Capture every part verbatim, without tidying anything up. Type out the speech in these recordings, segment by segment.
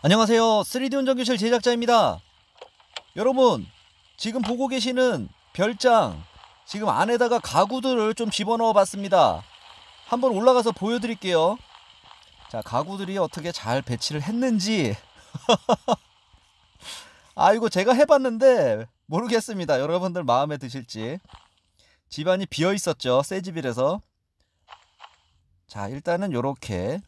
안녕하세요. 쓰리디 운전교실 제작자입니다. 여러분, 지금 보고 계시는 별장, 지금 안에다가 가구들을 좀 집어넣어 봤습니다. 한번 올라가서 보여드릴게요. 자, 가구들이 어떻게 잘 배치를 했는지. 아, 이거 제가 해봤는데 모르겠습니다. 여러분들 마음에 드실지. 집안이 비어 있었죠. 새 집이라서. 자, 일단은 요렇게.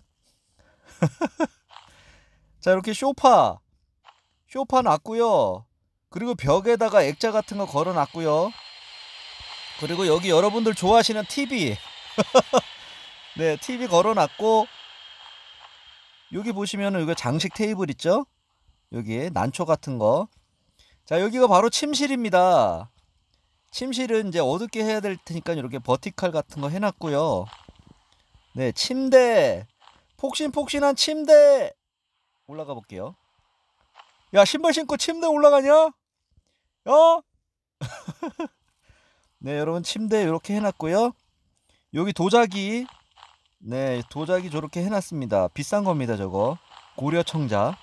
자, 이렇게 쇼파. 쇼파 놨고요. 그리고 벽에다가 액자 같은 거 걸어 놨고요. 그리고 여기 여러분들 좋아하시는 티비. 네, 티비 걸어 놨고, 여기 보시면은 이거 장식 테이블 있죠? 여기 난초 같은 거. 자, 여기가 바로 침실입니다. 침실은 이제 어둡게 해야 될 테니까 이렇게 버티칼 같은 거 해놨고요. 네, 침대. 폭신폭신한 침대. 올라가 볼게요. 야, 신발 신고 침대 올라가냐? 어? 네, 여러분 침대 이렇게 해놨고요. 여기 도자기. 네, 도자기 저렇게 해놨습니다. 비싼 겁니다, 저거. 고려 청자.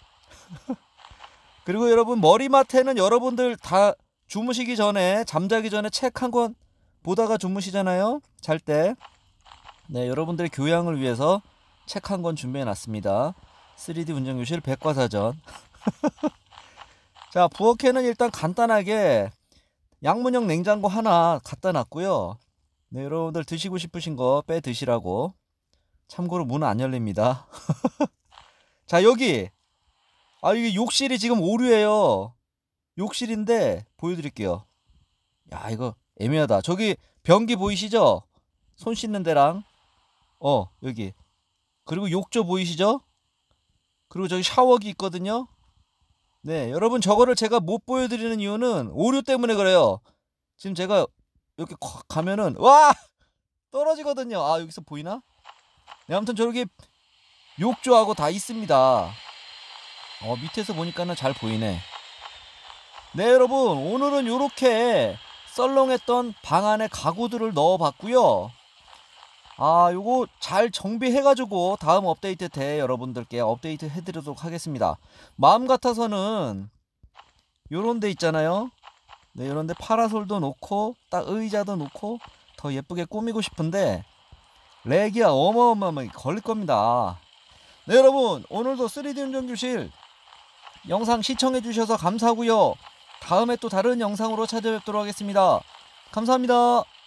그리고 여러분 머리맡에는 여러분들 다 주무시기 전에, 잠자기 전에 책 한 권 보다가 주무시잖아요, 잘 때. 네, 여러분들의 교양을 위해서 책 한 권 준비해 놨습니다. 쓰리디 운전교실 백과사전. 자, 부엌에는 일단 간단하게 양문형 냉장고 하나 갖다 놨고요. 네, 여러분들 드시고 싶으신 거 빼 드시라고. 참고로 문은 안 열립니다. 자, 여기. 아, 이게 욕실이 지금 오류예요. 욕실인데 보여드릴게요. 야, 이거 애매하다. 저기 변기 보이시죠? 손 씻는 데랑. 어, 여기. 그리고 욕조 보이시죠? 그리고 저기 샤워기 있거든요. 네, 여러분 저거를 제가 못 보여드리는 이유는 오류 때문에 그래요. 지금 제가 이렇게 콱 가면은 와! 떨어지거든요. 아, 여기서 보이나? 네, 아무튼 저렇게 욕조하고 다 있습니다. 어, 밑에서 보니까는 잘 보이네. 네, 여러분 오늘은 요렇게 썰렁했던 방 안에 가구들을 넣어봤고요. 아, 요거 잘 정비해가지고 다음 업데이트 때 여러분들께 업데이트 해드리도록 하겠습니다. 마음 같아서는 요런 데 있잖아요. 네, 요런 데 파라솔도 놓고 딱 의자도 놓고 더 예쁘게 꾸미고 싶은데 렉이 어마어마하게 걸릴 겁니다. 네, 여러분 오늘도 쓰리디 운전교실 영상 시청해주셔서 감사하고요. 다음에 또 다른 영상으로 찾아뵙도록 하겠습니다. 감사합니다.